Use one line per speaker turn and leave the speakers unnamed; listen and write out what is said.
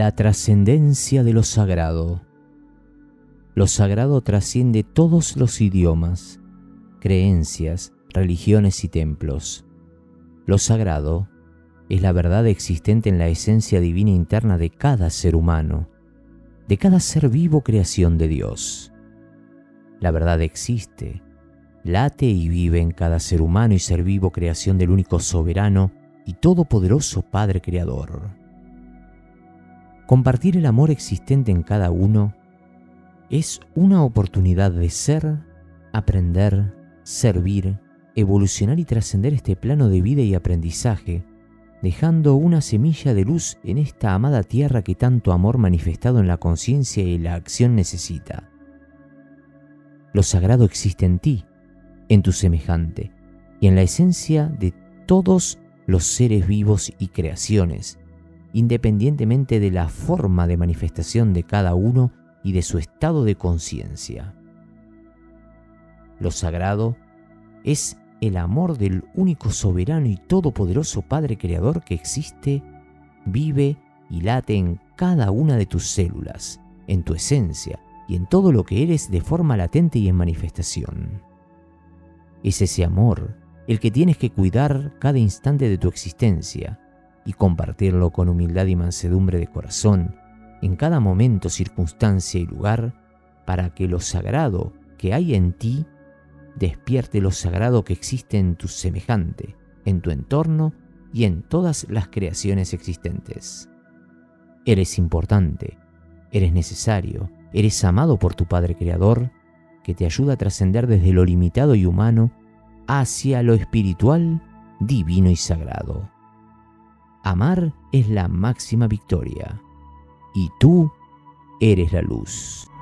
La trascendencia de lo sagrado. Lo sagrado trasciende todos los idiomas, creencias, religiones y templos. Lo sagrado es la verdad existente en la esencia divina interna de cada ser humano, de cada ser vivo creación de Dios. La verdad existe, late y vive en cada ser humano y ser vivo creación del único soberano y todopoderoso Padre Creador. Compartir el amor existente en cada uno es una oportunidad de ser, aprender, servir, evolucionar y trascender este plano de vida y aprendizaje, dejando una semilla de luz en esta amada tierra que tanto amor manifestado en la conciencia y la acción necesita. Lo sagrado existe en ti, en tu semejante y en la esencia de todos los seres vivos y creaciones, independientemente de la forma de manifestación de cada uno y de su estado de conciencia. Lo sagrado es el amor del único soberano y todopoderoso Padre Creador que existe, vive y late en cada una de tus células, en tu esencia y en todo lo que eres de forma latente y en manifestación. Es ese amor el que tienes que cuidar cada instante de tu existencia y compartirlo con humildad y mansedumbre de corazón en cada momento, circunstancia y lugar, para que lo sagrado que hay en ti despierte lo sagrado que existe en tu semejante, en tu entorno y en todas las creaciones existentes. Eres importante, eres necesario, eres amado por tu Padre Creador, que te ayuda a trascender desde lo limitado y humano hacia lo espiritual, divino y sagrado. Amar es la máxima victoria, y tú eres la luz.